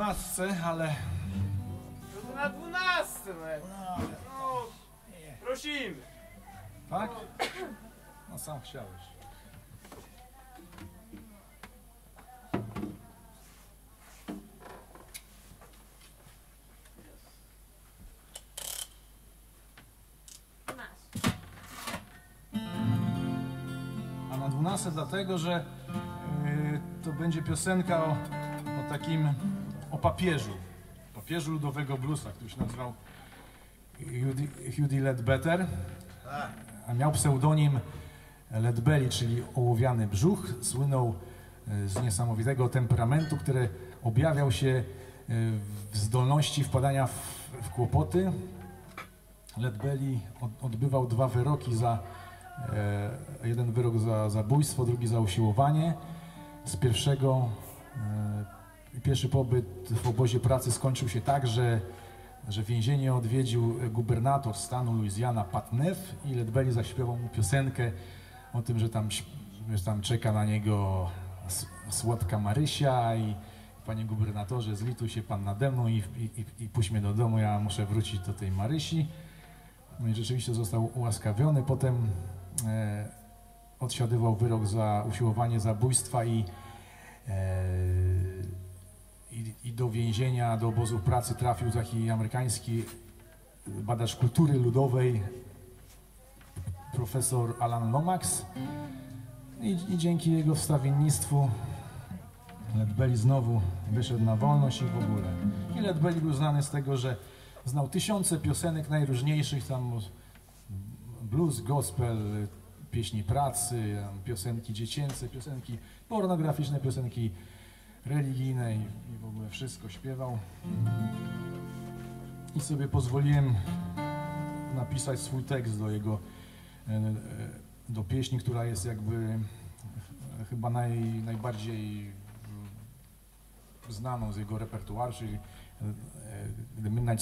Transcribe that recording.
12, ale... To na 12, no. Prosimy. Tak? No sam chciałeś. A na 12 dlatego, że to będzie piosenka o takim, o papieżu ludowego bluesa, który się nazywał Hughie Ledbetter, a miał pseudonim Leadbelly, czyli ołowiany brzuch. Słynął z niesamowitego temperamentu, który objawiał się w zdolności wpadania w kłopoty. Leadbelly odbywał 2 wyroki jeden wyrok za zabójstwo, drugi za usiłowanie. Z pierwszy pobyt w obozie pracy skończył się tak, że więzienie odwiedził gubernator stanu Louisiana Pat Neff i Leadbelly zaśpiewał mu piosenkę o tym, że tam czeka na niego słodka Marysia i panie gubernatorze, zlituj się pan nade mną i puść mnie do domu, ja muszę wrócić do tej Marysi. No i rzeczywiście został ułaskawiony, potem odsiadywał wyrok za usiłowanie zabójstwa i do więzienia, do obozów pracy trafił taki amerykański badacz kultury ludowej, profesor Alan Lomax, i dzięki jego wstawiennictwu Leadbelly znowu wyszedł na wolność i w ogóle. I Leadbelly był znany z tego, że znał tysiące piosenek najróżniejszych, tam blues, gospel, pieśni pracy, piosenki dziecięce, piosenki pornograficzne, piosenki religijne i w ogóle wszystko śpiewał. I sobie pozwoliłem napisać swój tekst do pieśni, która jest jakby chyba najbardziej znaną z jego repertuaru, czyli The Midnight